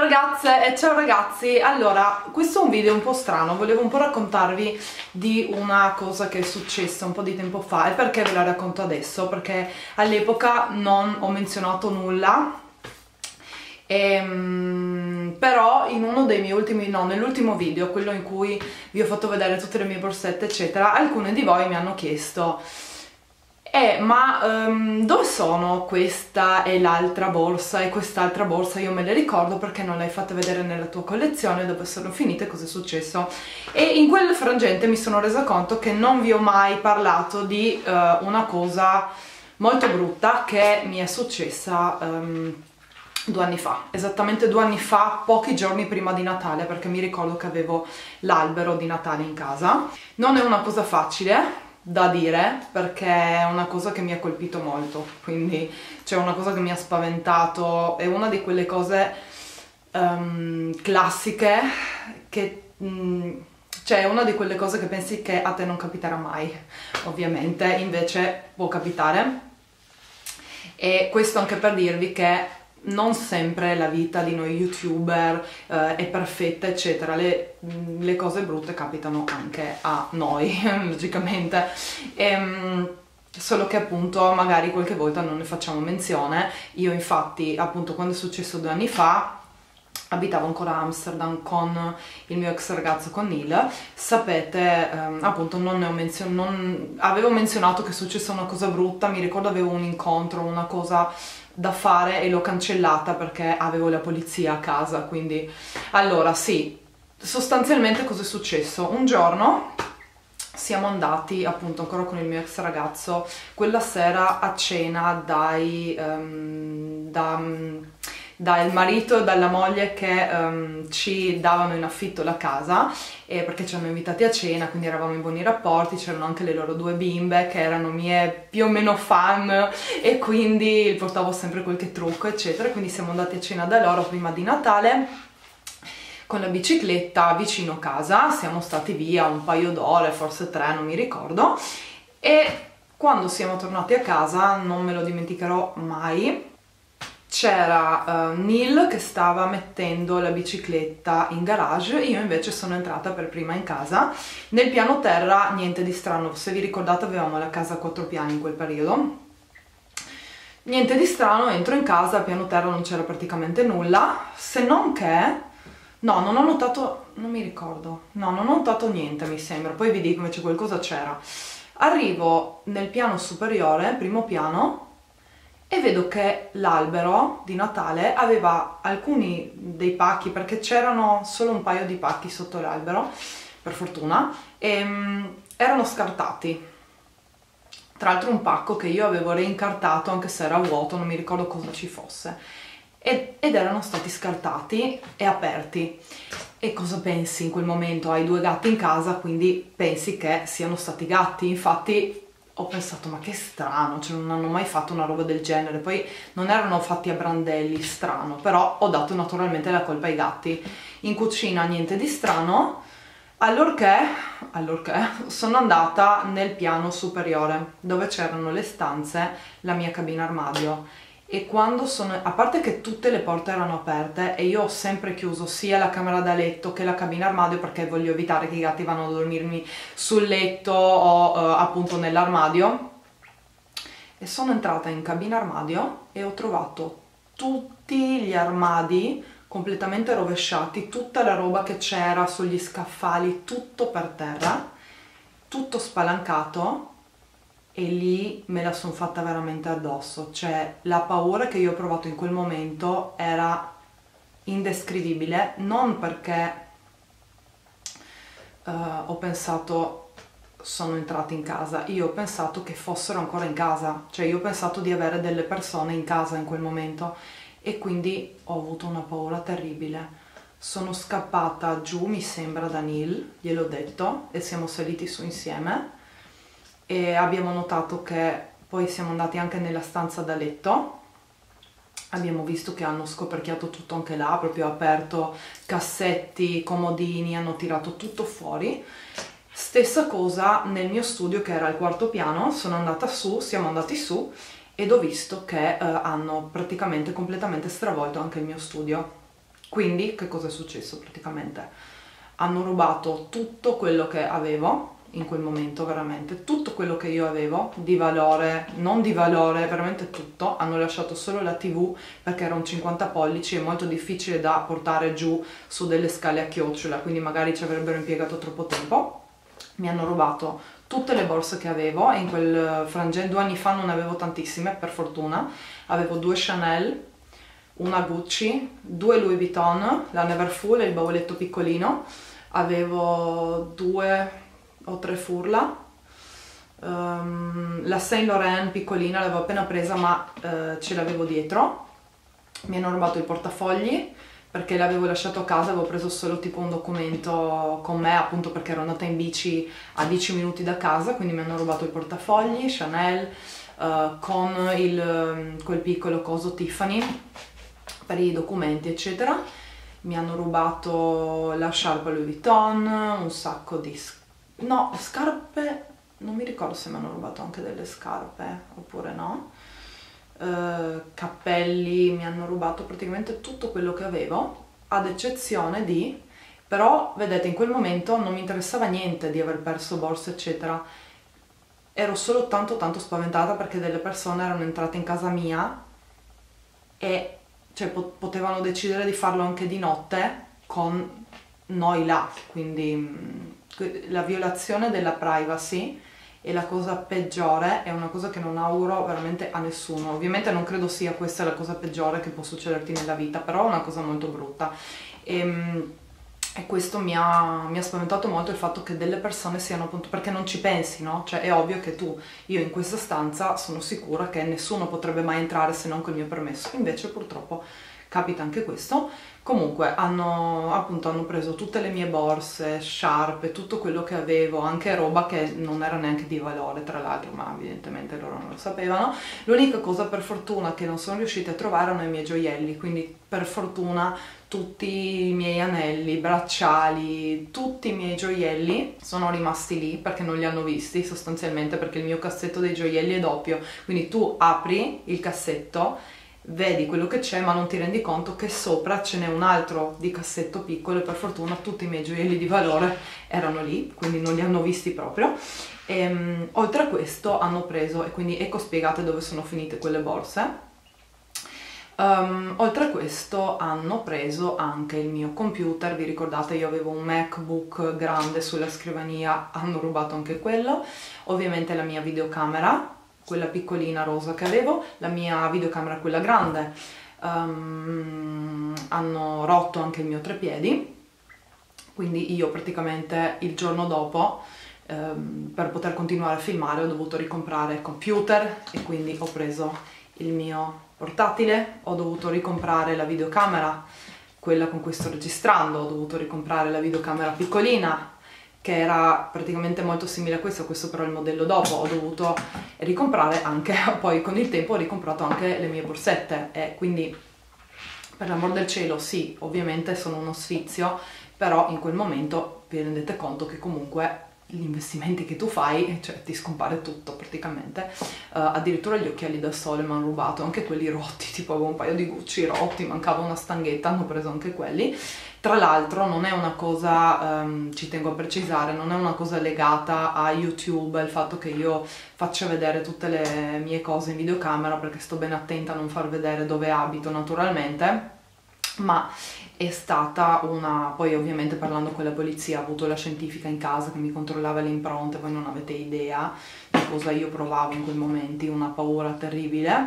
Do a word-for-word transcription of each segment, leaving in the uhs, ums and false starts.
ragazze e ciao ragazzi. Allora, questo è un video un po' strano, volevo un po' raccontarvi di una cosa che è successa un po' di tempo fa. E perché ve la racconto adesso? Perché all'epoca non ho menzionato nulla, ehm, però in uno dei miei ultimi, no, nell'ultimo video, quello in cui vi ho fatto vedere tutte le mie borsette eccetera, alcune di voi mi hanno chiesto Eh, ma um, dove sono questa e l'altra borsa e quest'altra borsa? Io me le ricordo, perché non le hai fatte vedere nella tua collezione, dove sono finite, cosa è successo? E in quel frangente mi sono resa conto che non vi ho mai parlato di uh, una cosa molto brutta che mi è successa um, due anni fa, esattamente due anni fa, pochi giorni prima di Natale, perché mi ricordo che avevo l'albero di Natale in casa. Non è una cosa facile da dire, perché è una cosa che mi ha colpito molto, quindi c'è una cosa che mi ha spaventato, è una di quelle cose um, classiche che um, cioè è una di quelle cose che pensi che a te non capiterà mai, ovviamente invece può capitare. E questo anche per dirvi che non sempre la vita di noi youtuber eh, è perfetta eccetera, le, le cose brutte capitano anche a noi logicamente, e, solo che appunto magari qualche volta non ne facciamo menzione. Io infatti appunto quando è successo due anni fa abitavo ancora a Amsterdam con il mio ex ragazzo, con Neil. Sapete, ehm, appunto non ne ho menzionato, non... avevo menzionato che è successa una cosa brutta, mi ricordo avevo un incontro, una cosa da fare e l'ho cancellata perché avevo la polizia a casa, quindi... Allora sì, sostanzialmente cosa è successo? Un giorno siamo andati appunto ancora con il mio ex ragazzo quella sera a cena dai... Um, da, dal marito e dalla moglie che um, ci davano in affitto la casa, eh, perché ci hanno invitati a cena, quindi eravamo in buoni rapporti, c'erano anche le loro due bimbe che erano mie più o meno fan e quindi portavo sempre qualche trucco eccetera, quindi siamo andati a cena da loro prima di Natale con la bicicletta vicino casa, siamo stati via un paio d'ore, forse tre, non mi ricordo, e quando siamo tornati a casa, non me lo dimenticherò mai, c'era uh, Neil che stava mettendo la bicicletta in garage, io invece sono entrata per prima in casa. Nel piano terra niente di strano, se vi ricordate avevamo la casa a quattro piani in quel periodo, niente di strano, entro in casa, al piano terra non c'era praticamente nulla, se non che, no, non ho notato, non mi ricordo, no, non ho notato niente mi sembra, poi vi dico invece qualcosa c'era. Arrivo nel piano superiore, primo piano, e vedo che l'albero di Natale aveva alcuni dei pacchi, perché c'erano solo un paio di pacchi sotto l'albero, per fortuna, e um, erano scartati. Tra l'altro un pacco che io avevo reincartato, anche se era vuoto, non mi ricordo cosa ci fosse, ed, ed erano stati scartati e aperti. E cosa pensi in quel momento? Hai due gatti in casa, quindi pensi che siano stati gatti. Infatti ho pensato, ma che strano, cioè non hanno mai fatto una roba del genere, poi non erano fatti a brandelli, strano, però ho dato naturalmente la colpa ai gatti. In cucina niente di strano, allorché, allorché sono andata nel piano superiore, dove c'erano le stanze, la mia cabina armadio, e quando sono, a parte che tutte le porte erano aperte e io ho sempre chiuso sia la camera da letto che la cabina armadio, perché voglio evitare che i gatti vanno a dormirmi sul letto o uh, appunto nell'armadio, e sono entrata in cabina armadio e ho trovato tutti gli armadi completamente rovesciati, tutta la roba che c'era sugli scaffali, tutto per terra, tutto spalancato. E lì me la sono fatta veramente addosso, cioè la paura che io ho provato in quel momento era indescrivibile, non perché uh, ho pensato sono entrati in casa, io ho pensato che fossero ancora in casa, cioè io ho pensato di avere delle persone in casa in quel momento, e quindi ho avuto una paura terribile. Sono scappata giù, mi sembra, da Neil, gliel'ho detto, e siamo saliti su insieme. E abbiamo notato che poi siamo andati anche nella stanza da letto, abbiamo visto che hanno scoperchiato tutto anche là, proprio aperto cassetti, comodini, hanno tirato tutto fuori. Stessa cosa nel mio studio che era al quarto piano, sono andata su, siamo andati su ed ho visto che eh, hanno praticamente completamente stravolto anche il mio studio. Quindi che cosa è successo praticamente? Hanno rubato tutto quello che avevo in quel momento, veramente tutto quello che io avevo di valore, non di valore, veramente tutto. Hanno lasciato solo la tivù perché era un cinquanta pollici, è molto difficile da portare giù su delle scale a chiocciola, quindi magari ci avrebbero impiegato troppo tempo. Mi hanno rubato tutte le borse che avevo e in quel frangente, due anni fa non ne avevo tantissime, per fortuna. Avevo due Chanel, una Gucci, due Louis Vuitton, la Neverfull e il bauletto piccolino, avevo due o tre Furla, um, la Saint Laurent piccolina l'avevo appena presa ma uh, ce l'avevo dietro. Mi hanno rubato il portafogli perché l'avevo lasciato a casa, avevo preso solo tipo un documento con me, appunto perché ero andata in bici a dieci minuti da casa, quindi mi hanno rubato il portafogli Chanel uh, con il, quel piccolo coso Tiffany per i documenti eccetera. Mi hanno rubato la sciarpa Louis Vuitton, un sacco di no, scarpe, non mi ricordo se mi hanno rubato anche delle scarpe oppure no, uh, cappelli, mi hanno rubato praticamente tutto quello che avevo, ad eccezione di, però vedete in quel momento non mi interessava niente di aver perso borse eccetera, ero solo tanto tanto spaventata perché delle persone erano entrate in casa mia e cioè, potevano decidere di farlo anche di notte con noi là, quindi la violazione della privacy è la cosa peggiore, è una cosa che non auguro veramente a nessuno. Ovviamente non credo sia questa la cosa peggiore che può succederti nella vita, però è una cosa molto brutta. E, e questo mi ha, mi ha spaventato molto il fatto che delle persone siano appunto, perché non ci pensi, no? Cioè è ovvio che tu, io in questa stanza sono sicura che nessuno potrebbe mai entrare se non col mio permesso, invece purtroppo capita anche questo. Comunque hanno appunto hanno preso tutte le mie borse, sciarpe, tutto quello che avevo, anche roba che non era neanche di valore tra l'altro, ma evidentemente loro non lo sapevano. L'unica cosa per fortuna che non sono riuscita a trovare erano i miei gioielli, quindi per fortuna tutti i miei anelli, bracciali, tutti i miei gioielli sono rimasti lì perché non li hanno visti sostanzialmente, perché il mio cassetto dei gioielli è doppio, quindi tu apri il cassetto, vedi quello che c'è ma non ti rendi conto che sopra ce n'è un altro di cassetto piccolo e per fortuna tutti i miei gioielli di valore erano lì, quindi non li hanno visti proprio. E, um, oltre a questo hanno preso, e quindi ecco spiegate dove sono finite quelle borse. Um, oltre a questo hanno preso anche il mio computer, vi ricordate io avevo un MacBook grande sulla scrivania, hanno rubato anche quello, ovviamente la mia videocamera, quella piccolina rosa che avevo, la mia videocamera quella grande, um, hanno rotto anche il mio treppiedi, quindi io praticamente il giorno dopo um, per poter continuare a filmare ho dovuto ricomprare il computer e quindi ho preso il mio portatile, ho dovuto ricomprare la videocamera, quella con cui sto registrando, ho dovuto ricomprare la videocamera piccolina che era praticamente molto simile a questo, questo però è il modello dopo, ho dovuto ricomprare anche, poi con il tempo ho ricomprato anche le mie borsette e quindi per l'amor del cielo sì, ovviamente sono uno sfizio, però in quel momento vi rendete conto che comunque gli investimenti che tu fai, cioè ti scompare tutto praticamente, uh, addirittura gli occhiali da sole mi hanno rubato, anche quelli rotti, tipo avevo un paio di Gucci rotti, mancava una stanghetta, hanno preso anche quelli. Tra l'altro non è una cosa, um, ci tengo a precisare, non è una cosa legata a YouTube, il fatto che io faccia vedere tutte le mie cose in videocamera perché sto ben attenta a non far vedere dove abito naturalmente, ma è stata una, poi ovviamente parlando con la polizia ho avuto la scientifica in casa che mi controllava le impronte, voi non avete idea di cosa io provavo in quei momenti, una paura terribile,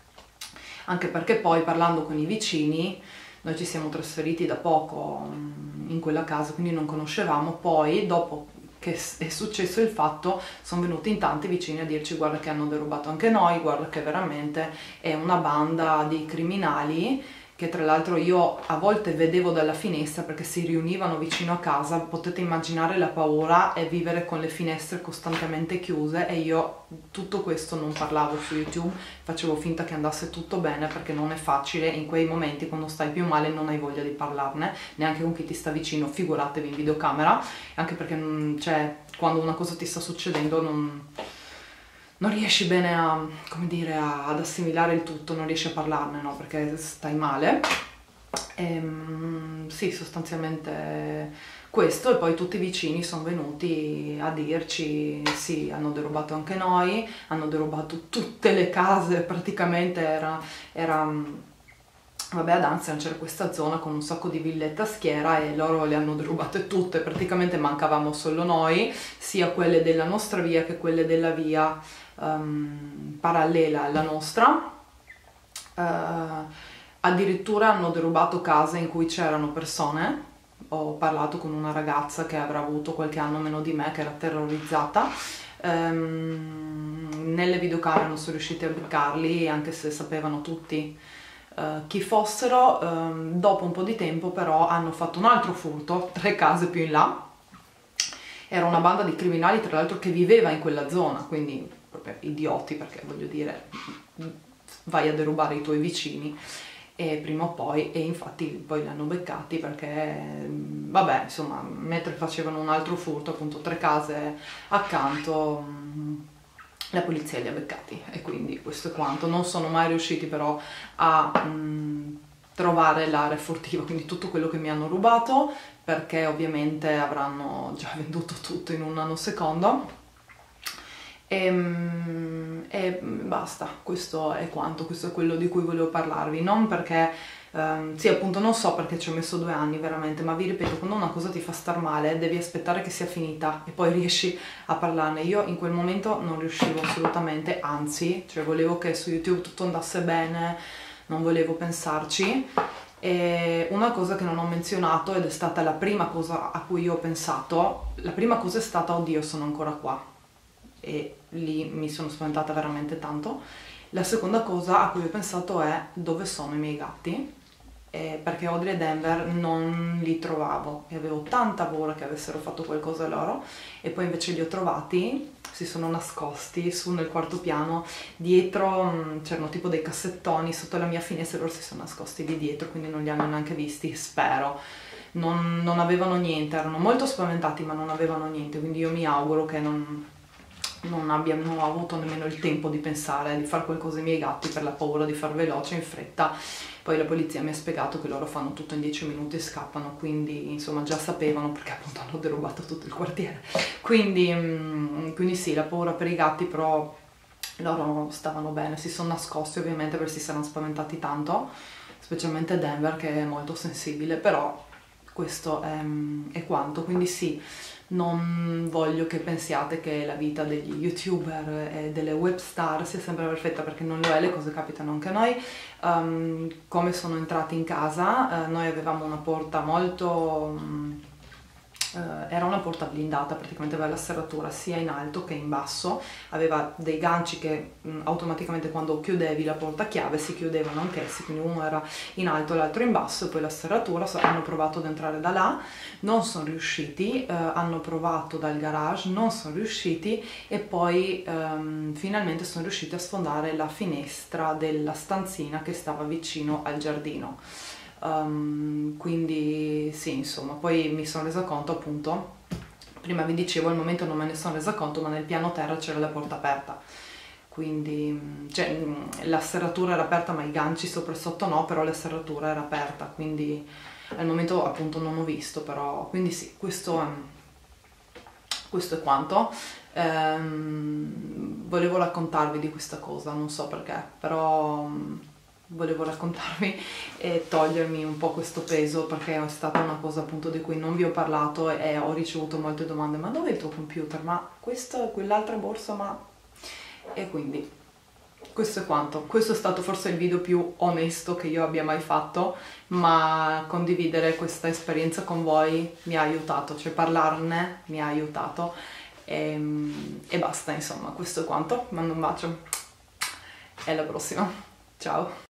anche perché poi parlando con i vicini, noi ci siamo trasferiti da poco in quella casa, quindi non conoscevamo, poi dopo che è successo il fatto sono venuti in tanti vicini a dirci guarda che hanno derubato anche noi, guarda che veramente è una banda di criminali, che tra l'altro io a volte vedevo dalla finestra perché si riunivano vicino a casa, potete immaginare la paura e vivere con le finestre costantemente chiuse, e io tutto questo non parlavo su YouTube, facevo finta che andasse tutto bene perché non è facile in quei momenti, quando stai più male non hai voglia di parlarne neanche con chi ti sta vicino, figuratevi in videocamera, anche perché cioè, quando una cosa ti sta succedendo non... non riesci bene a, come dire, a, ad assimilare il tutto, non riesci a parlarne, no? Perché stai male. Ehm, sì, sostanzialmente questo, e poi tutti i vicini sono venuti a dirci sì, hanno derubato anche noi, hanno derubato tutte le case, praticamente era, era vabbè, ad Anzian c'era questa zona con un sacco di villette a schiera e loro le hanno derubate tutte, praticamente mancavamo solo noi, sia quelle della nostra via che quelle della via um, parallela alla nostra. Uh, addirittura hanno derubato case in cui c'erano persone. Ho parlato con una ragazza che avrà avuto qualche anno meno di me, che era terrorizzata. Um, nelle videocamere non sono riusciti a beccarli, anche se sapevano tutti uh, chi fossero. Um, dopo un po' di tempo però hanno fatto un altro furto, tre case più in là. Era una banda di criminali, tra l'altro, che viveva in quella zona, quindi proprio idioti, perché voglio dire, vai a derubare i tuoi vicini. E prima o poi, e infatti poi li hanno beccati perché, vabbè, insomma, mentre facevano un altro furto, appunto tre case accanto, la polizia li ha beccati, e quindi questo è quanto. Non sono mai riusciti però a mh, trovare l'area furtiva, quindi tutto quello che mi hanno rubato, perché ovviamente avranno già venduto tutto in un nanosecondo. E, e basta, questo è quanto, questo è quello di cui volevo parlarvi, non perché, ehm, sì, appunto non so perché ci ho messo due anni veramente, ma vi ripeto, quando una cosa ti fa star male devi aspettare che sia finita e poi riesci a parlarne. Io in quel momento non riuscivo assolutamente, anzi, cioè volevo che su YouTube tutto andasse bene, non volevo pensarci. E una cosa che non ho menzionato, ed è stata la prima cosa a cui io ho pensato, la prima cosa è stata: oddio, sono ancora qua. E lì mi sono spaventata veramente tanto. La seconda cosa a cui ho pensato è: dove sono i miei gatti? Eh, perché Audrey e Denver non li trovavo e avevo tanta paura che avessero fatto qualcosa loro, e poi invece li ho trovati, si sono nascosti su nel quarto piano, dietro c'erano tipo dei cassettoni sotto la mia finestra, loro si sono nascosti lì dietro, quindi non li hanno neanche visti, spero. Non, non avevano niente, erano molto spaventati ma non avevano niente, quindi io mi auguro che non... non abbiano avuto nemmeno il tempo di pensare di fare qualcosa ai miei gatti per la paura di far veloce in fretta. Poi la polizia mi ha spiegato che loro fanno tutto in dieci minuti e scappano, quindi insomma già sapevano, perché appunto hanno derubato tutto il quartiere. Quindi, quindi sì, la paura per i gatti, però loro stavano bene, si sono nascosti ovviamente perché si saranno spaventati tanto, specialmente Denver che è molto sensibile, però questo è, è quanto. Quindi sì, non voglio che pensiate che la vita degli youtuber e delle web star sia sempre perfetta, perché non lo è, le cose capitano anche a noi. Um, come sono entrati in casa, uh, noi avevamo una porta molto... Um, Uh, era una porta blindata, praticamente aveva la serratura sia in alto che in basso, aveva dei ganci che mh, automaticamente quando chiudevi la porta a chiave si chiudevano anch'essi, quindi uno era in alto e l'altro in basso, e poi la serratura. So, hanno provato ad entrare da là, non sono riusciti, uh, hanno provato dal garage, non sono riusciti, e poi um, finalmente sono riusciti a sfondare la finestra della stanzina che stava vicino al giardino. Um, quindi sì, insomma, poi mi sono resa conto, appunto, prima vi dicevo, al momento non me ne sono resa conto, ma nel piano terra c'era la porta aperta, quindi cioè, la serratura era aperta ma i ganci sopra e sotto no, però la serratura era aperta, quindi al momento appunto non ho visto, però quindi sì, questo è, questo è quanto. Um, volevo raccontarvi di questa cosa, non so perché, però volevo raccontarvi e togliermi un po' questo peso, perché è stata una cosa appunto di cui non vi ho parlato e ho ricevuto molte domande: ma dove è il tuo computer? Ma questo, quell'altra borsa, ma... E quindi questo è quanto. Questo è stato forse il video più onesto che io abbia mai fatto, ma condividere questa esperienza con voi mi ha aiutato, cioè parlarne mi ha aiutato, e, e basta, insomma, questo è quanto. Mando un bacio e alla prossima, ciao!